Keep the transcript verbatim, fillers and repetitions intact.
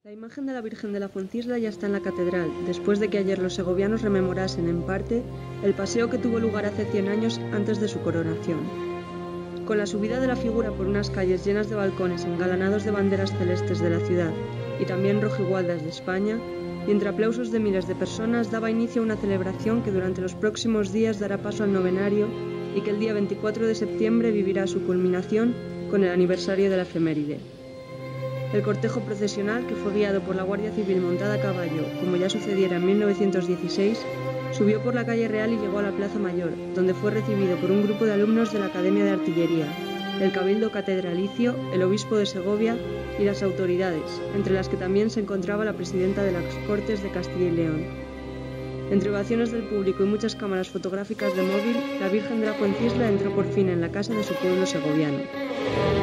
La imagen de la Virgen de la Fuencisla ya está en la catedral, después de que ayer los segovianos rememorasen en parte el paseo que tuvo lugar hace cien años antes de su coronación. Con la subida de la figura por unas calles llenas de balcones engalanados de banderas celestes de la ciudad y también rojigualdas de España, y entre aplausos de miles de personas daba inicio a una celebración que durante los próximos días dará paso al novenario y que el día veinticuatro de septiembre vivirá su culminación con el aniversario de la efeméride. El cortejo procesional, que fue guiado por la Guardia Civil montada a caballo, como ya sucediera en mil novecientos dieciséis, subió por la calle Real y llegó a la Plaza Mayor, donde fue recibido por un grupo de alumnos de la Academia de Artillería, el Cabildo Catedralicio, el Obispo de Segovia y las autoridades, entre las que también se encontraba la presidenta de las Cortes de Castilla y León. Entre ovaciones del público y muchas cámaras fotográficas de móvil, la Virgen de la Fuencisla entró por fin en la casa de su pueblo segoviano.